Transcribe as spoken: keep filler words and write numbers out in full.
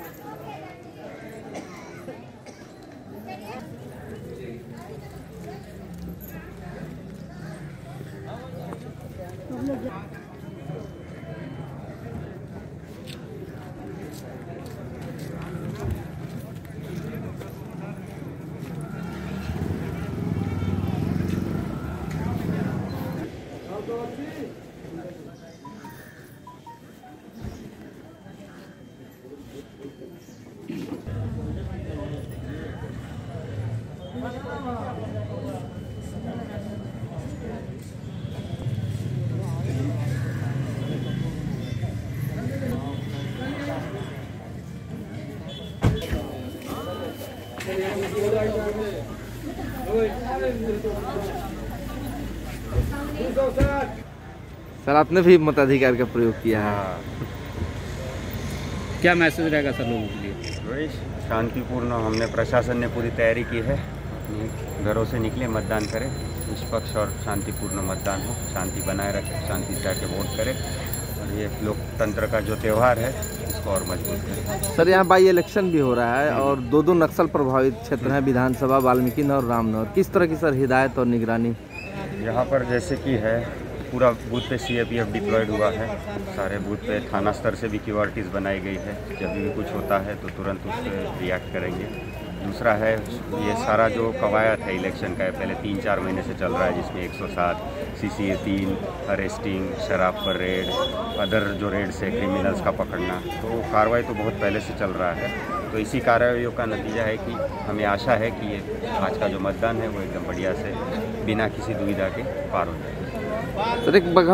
Sir आपने भी मताधिकार का प्रयोग किया है। हाँ। क्या मैसेज रहेगा सर लोगों के लिए? वही शांतिपूर्ण, हमने प्रशासन ने पूरी तैयारी की है, अपने घरों से निकले, मतदान करें, निष्पक्ष और शांतिपूर्ण मतदान हो, शांति बनाए रखें, शांति से आके वोट करें और ये लोकतंत्र का जो त्यौहार है इसको और मजबूत करें। सर यहाँ बाई इलेक्शन भी हो रहा है और दो दो नक्सल प्रभावित क्षेत्र हैं, विधानसभा वाल्मीकि नगर और रामनगर। किस तरह की सर हिदायत और निगरानी? यहाँ पर जैसे कि है पूरा बूथ पे C A P F deployed हुआ है, सारे बूथ पे थाना स्तर से भी क्यूआरटीज बनाई गई है, जब भी कुछ होता है तो तुरंत उस पर रिएक्ट करेंगे। दूसरा है ये सारा जो कवायद है इलेक्शन का, पहले तीन चार महीने से चल रहा है, जिसमें एक सौ सात सी सी ए तीन, अरेस्टिंग, शराब पर रेड, अदर जो रेड्स है क्रिमिनल्स का पकड़ना, तो कार्रवाई तो बहुत पहले से चल रहा है। तो इसी कार्रवाइयों का नतीजा है कि हमें आशा है कि ये आज का जो मतदान है वो एकदम बढ़िया से बिना किसी दुविधा के पार हो जाएगा। सर एक